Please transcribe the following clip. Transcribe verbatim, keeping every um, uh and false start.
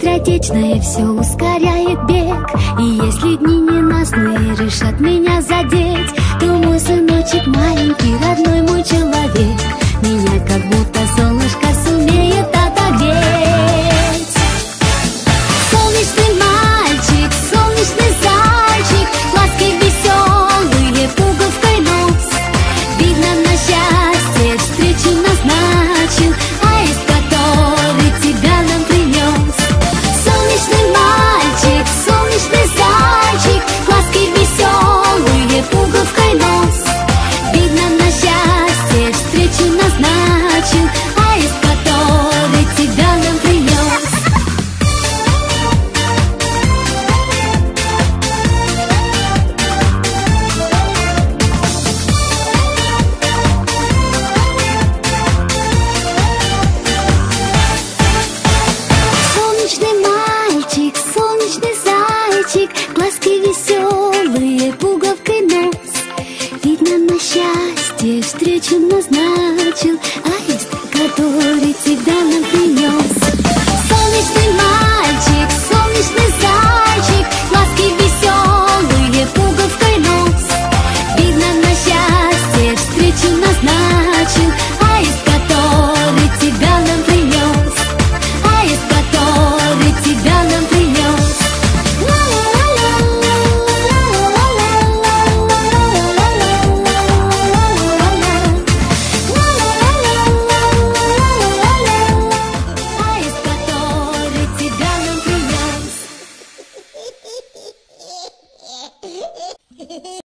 быстротечное все ускоряет бег. И если дни ненастные решат меня задеть, то мой сыночек маленький, родной мой человек, меня как будто солнышко сумеет отогреть. Солнечный мальчик, солнечный зайчик, глазки веселые, пуговкой нос. Видно, на счастье встречу назначил аист, который тебя нам принес. Солнечный мальчик, солнечный зайчик, глазки веселые, пуговкой нос. Видно, на счастье встречу назначил аист, который тебя нам принес. Солнечный мальчик, солнечный зайчик, глазки веселые, пуговкой нос. Видно, на счастье встречу назначил аист, который тебя нам принес. Солнечный мальчик, солнечный зайчик, глазки веселые, пуговкой нос. Видно, на счастье встречу назначил аист, который тебя нам принес. Аист, который тебя нам принес. Аист, который тебя нам принес.